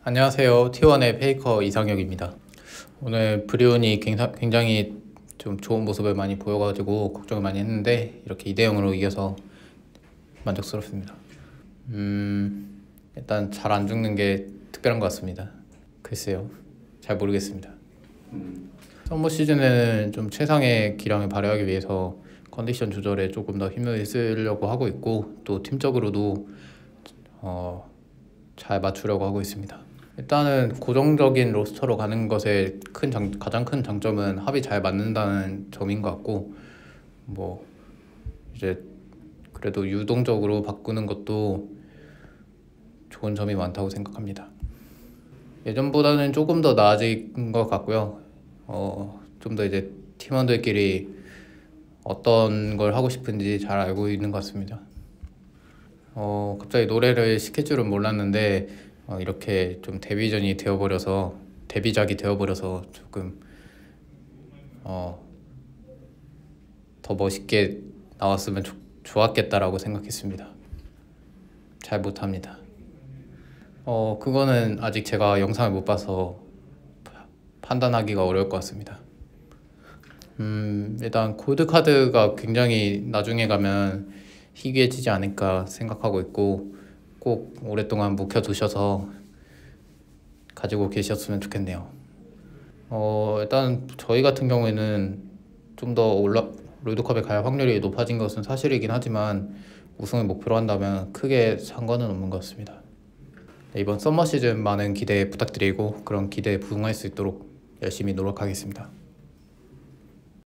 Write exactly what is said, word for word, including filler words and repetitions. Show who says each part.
Speaker 1: 안녕하세요. 티원의 페이커 이상혁입니다. 오늘 브리온이 굉장히 좀 좋은 모습을 많이 보여가지고 걱정을 많이 했는데 이렇게 이 대 영으로 이겨서 만족스럽습니다. 음, 일단 잘 안 죽는 게 특별한 것 같습니다. 글쎄요, 잘 모르겠습니다. 썸머 시즌에는 좀 최상의 기량을 발휘하기 위해서 컨디션 조절에 조금 더 힘을 쓰려고 하고 있고, 또 팀적으로도 어, 잘 맞추려고 하고 있습니다. 일단은 고정적인 로스터로 가는 것의 큰 장, 가장 큰 장점은 합이 잘 맞는다는 점인 것 같고, 뭐 이제 그래도 유동적으로 바꾸는 것도 좋은 점이 많다고 생각합니다. 예전보다는 조금 더 나아진 것 같고요. 어, 좀 더 이제 팀원들끼리 어떤 걸 하고 싶은지 잘 알고 있는 것 같습니다. 어, 갑자기 노래를 시킬 줄은 몰랐는데 어, 이렇게 좀 데뷔전이 되어버려서 데뷔작이 되어버려서 조금 어, 더 멋있게 나왔으면 조, 좋았겠다라고 생각했습니다. 잘 못합니다. 어, 그거는 아직 제가 영상을 못 봐서 판단하기가 어려울 것 같습니다. 음, 일단 골드카드가 굉장히 나중에 가면 희귀해지지 않을까 생각하고 있고, 꼭 오랫동안 묵혀두셔서 가지고 계셨으면 좋겠네요. 어, 일단 저희 같은 경우에는 좀 더 올라 롤드컵에 갈 확률이 높아진 것은 사실이긴 하지만 우승을 목표로 한다면 크게 상관은 없는 것 같습니다. 네, 이번 썸머 시즌 많은 기대 부탁드리고 그런 기대에 부응할 수 있도록 열심히 노력하겠습니다.